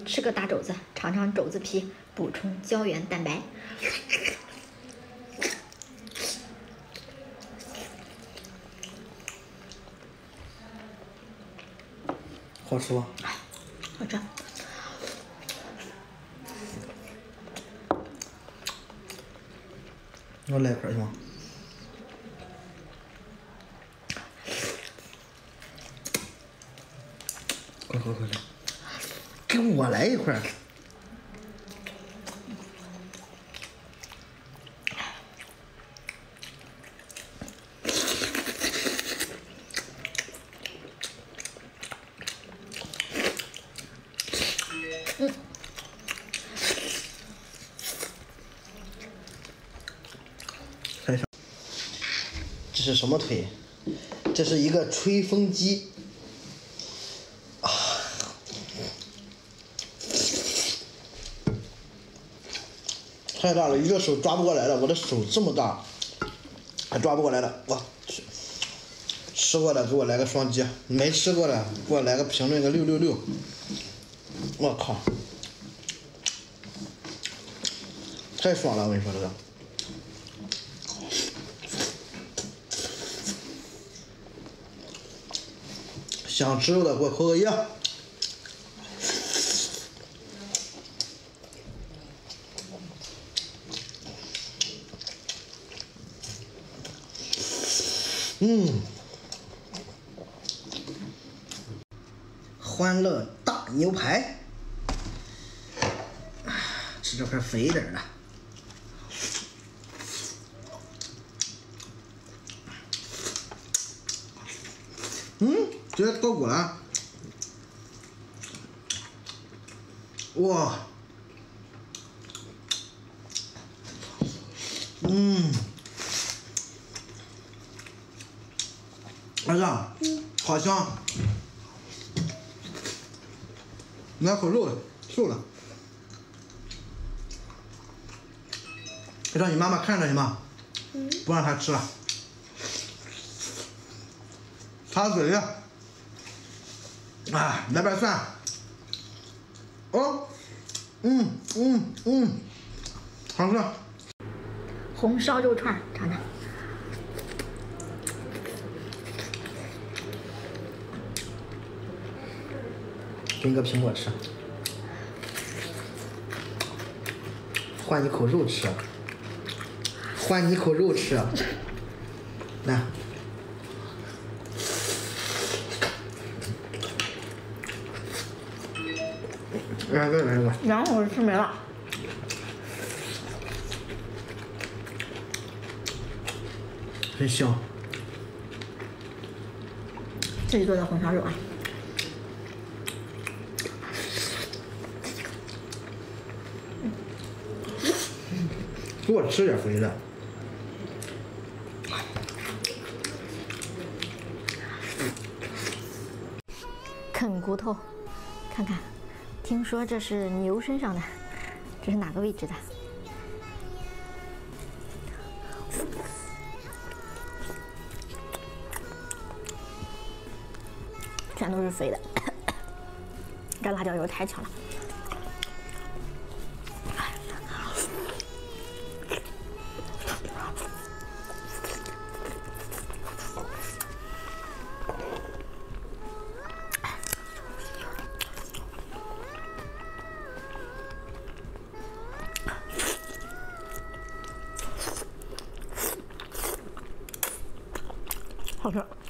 吃个大肘子，尝尝肘子皮，补充胶原蛋白。 好吃吗？ 好吃。 我来一块行吗？快，给我来一块。这是什么腿？这是一个吹风机啊！太大了，一个手抓不过来了。我的手这么大，还抓不过来了。哇！吃过的给我来个双击，没吃过的给我来个评论个666。我靠！太爽了，我跟你说这个。想吃肉的给我扣个1。欢乐大牛排，吃这块肥一点的。直接脱骨了，哇，儿子，好香，来口肉瘦了，让你妈妈看着行吗？不让她吃了，擦嘴呀。啊，来瓣蒜。哦，好吃。 红烧肉串，尝尝。 给你个苹果吃，换你口肉吃，换你口肉吃，来。来一个， 然后我吃没了。 很香。 自己做的红烧肉啊。 给我吃点肥的。 啃骨头，看看。听说这是牛身上的，这是哪个位置的？全都是肥的，这辣椒油太强了。好吃。